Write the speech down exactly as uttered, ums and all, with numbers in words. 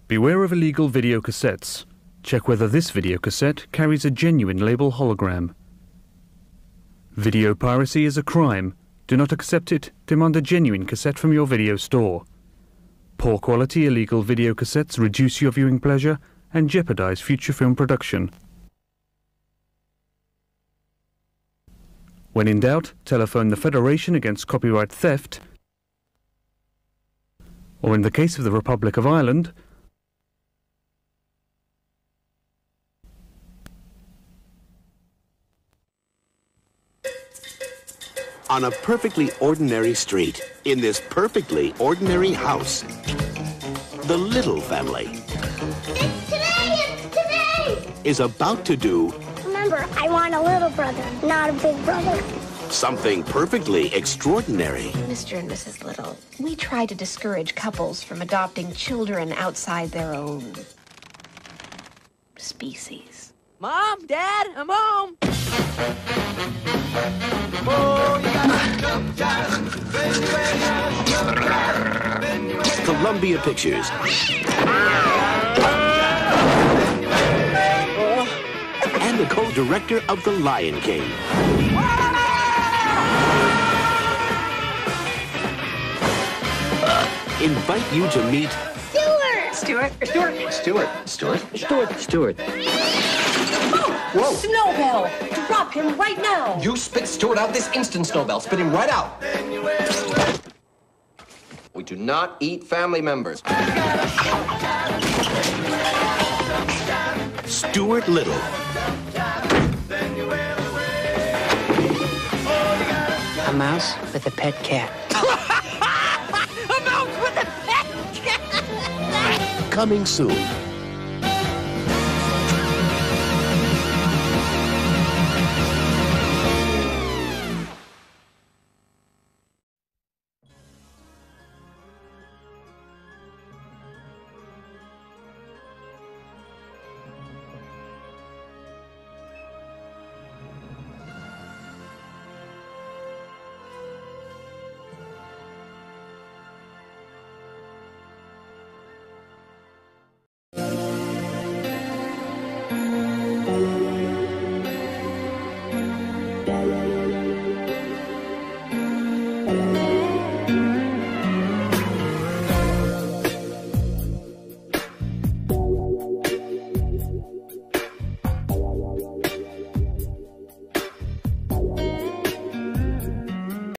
Beware of illegal video cassettes. Check whether this video cassette carries a genuine label hologram. Video piracy is a crime. Do not accept it. Demand a genuine cassette from your video store. Poor quality illegal video cassettes reduce your viewing pleasure and jeopardize future film production. When in doubt, telephone the Federation Against Copyright Theft, or in the case of the Republic of Ireland, on a perfectly ordinary street, in this perfectly ordinary house, the Little family It's today! It's today! is about to do Remember, I want a little brother, not a big brother. something perfectly extraordinary. Mister and Missus Little, we try to discourage couples from adopting children outside their own species. Mom, Dad, I'm home. Columbia Pictures and the co-director of The Lion King invite you to meet Stewart! Stuart? Stuart? Stuart. Stuart? Stuart. Stuart. Whoa! Snowbell, drop him right now. You spit Stuart out this instant, Snowbell. Spit him right out. We do not eat family members. Stuart Little. A mouse with a pet cat. A mouse with a pet cat. Coming soon. Bye.